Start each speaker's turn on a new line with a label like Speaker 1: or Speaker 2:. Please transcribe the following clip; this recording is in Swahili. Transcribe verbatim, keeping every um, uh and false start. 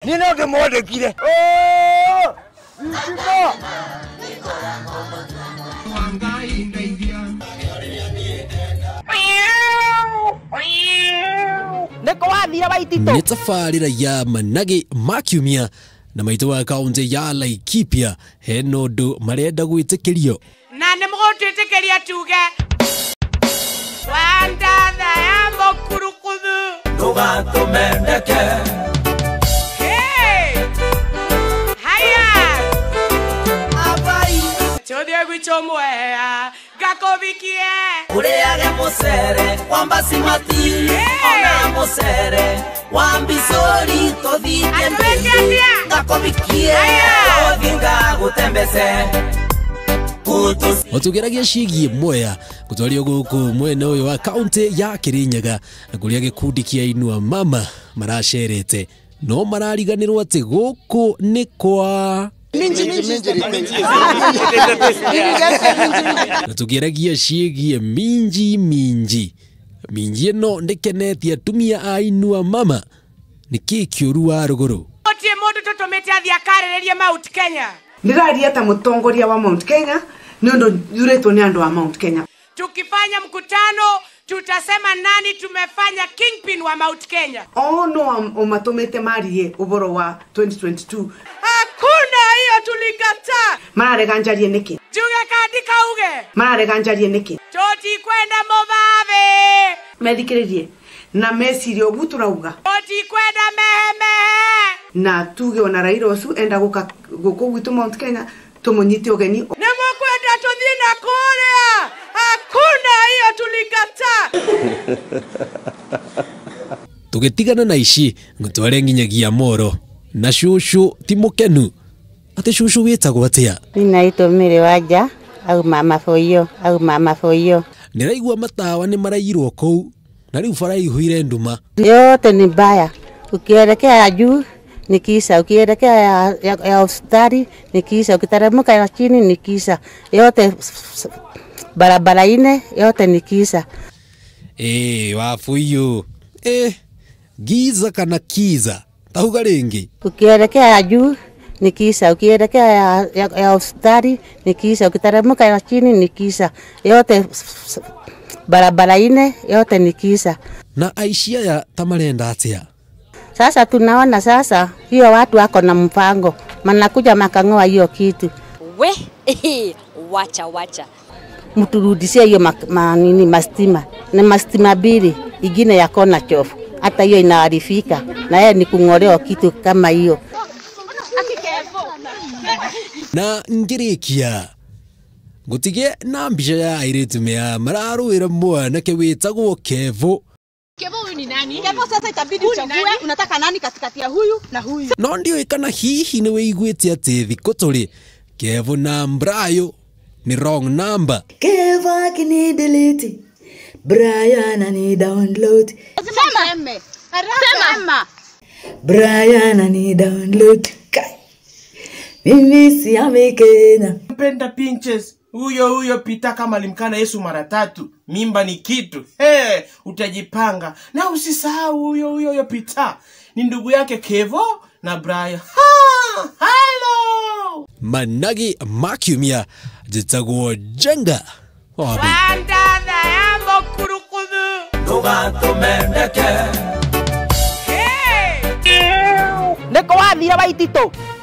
Speaker 1: Ni no de mode kire. Oh! Nchiko. Neko wathira baitito.
Speaker 2: Nĩ tabarĩra ya Manage ma kiumia na maitũ wa kaunti ya Laikipia hena ũndũ marenda gwĩtĩkĩrio.
Speaker 3: Na nĩ mũgũtwĩtĩkĩria tuge wandatha ya mũkurukuthu
Speaker 4: ndũgatũmendeke.
Speaker 3: Hey! Haya!
Speaker 4: Abai
Speaker 3: Chothe gwicho mwea gakobikie
Speaker 4: ũrĩage mũcere wa mbasimati ona mũcere wa mbicori tũthike mbĩndĩ gakobikie ũthinga gũtembece.
Speaker 2: Otugeragia ciĩgiĩ Mwea gũtwario gũkũ mwena ũyũ wa kaunti ya Kirinyaga na kũrĩa gĩkundi kĩa Inua Mama maracerete no marariganĩrwo atĩ gũkũ nĩ kwa
Speaker 1: Minji minji.
Speaker 2: na tũgeragia ciĩgiĩ minji minji minji ĩno ndĩkenetie atumia a Inua Mama nĩkĩ kĩũru wa rũgũrũ
Speaker 3: otie mũndũ tũtũmĩte athi akarĩrĩrie Mount Kenya.
Speaker 5: Ndĩraria ta mũtongoria wa Mount Kenya nĩ ũndũ yurĩtwo nĩ andũ wa Mount Kenya.
Speaker 3: Tukifanya mkutano tutasema nani tumefanya kingpin wa Mount Kenya.
Speaker 5: Oh no, umatumite marie uboro wa twenty twenty-two.
Speaker 3: Hakuna hiyo tulikataa.
Speaker 5: Mararega njarie niki.
Speaker 3: Juge kaandika uge.
Speaker 5: Mararega njarie niki.
Speaker 3: Toti kwenda Mobave.
Speaker 5: Methikiririe na meciria ugu turauga.
Speaker 3: Toti kwenda meheme.
Speaker 5: Na tuge ona Raila ucu enda guka guku gwitu Mount Kenya tumunyite ugeni.
Speaker 3: Nemo kwenda tuthie na Korea. Hakuna hiyo tulikataa.
Speaker 2: tũgĩtigana na ici ngũtware nginyagia Moro na cucu ti mũkenu atĩ cucu wĩtagwo atĩa.
Speaker 6: Ninaitwa Mary Wanja au mama Foyo au mama Foyo.
Speaker 2: Nĩraigua matawa nĩ marairwo kũu na rĩu bara ihũire nduma.
Speaker 6: Yote ni mbaya. Ukielekea ya juu ni kisa, ukielekea ya, ya, ya hospitali ni kisa, ukiteremka ya chini ni kisa. Yote barabara ine yote ni kisa.
Speaker 2: Eh, Wafuyo. Eh, giza kana kiza. Tauga ringi.
Speaker 6: Ukielekea ya juu ni kisa, ukielekea ya, ya, ya hospitali ni kisa, ukiteremka ya chini ni kisa. Yote barabara ine yote ni kisa.
Speaker 2: Na aishia ya tamarenda atia.
Speaker 6: Sasa tunaona sasa hiyo watu wako na mpango. Manakuja makangoa hiyo kitu.
Speaker 7: We, wacha wacha.
Speaker 6: Mturudishie hiyo ma, ma, nini mastima. Na mastima mbili ingine ya kona chofu. Hata hiyo inaarifika. Na yeye ni kung'olewa kitu kama hiyo.
Speaker 2: Na ngirikia. Gutige na mbica ya airĩtu mea mararũĩra mwanake wĩtagwo Kevo.
Speaker 8: Kevo huyu ni nani? Kevo sasa itabidi uchague unataka nani katikati ya huyu na huyu.
Speaker 2: No ndio ikana hihi nĩ wĩiguĩte atĩ thikũ tũrĩ Kevo na Brayo ni wrong number.
Speaker 9: Kevo akini delete Brian ani download.
Speaker 8: Sema. Sema.
Speaker 9: Brian ani download. Mimi si amekena.
Speaker 10: Mpenda pinches. Huyo huyo pita kama alimkana Yesu mara tatu. Mimba ni kitu. Hey, utajipanga. Na usisahau huyo huyo huyo pita. Ni ndugu yake Kevo na Brian. Ha! Hello!
Speaker 2: Manage ma kiumia njĩtagwo Jenga.
Speaker 3: Wandatha ya mũkurukuthu
Speaker 4: ndũgatũmendeke.
Speaker 3: Hey!
Speaker 1: Neko wathira baitito.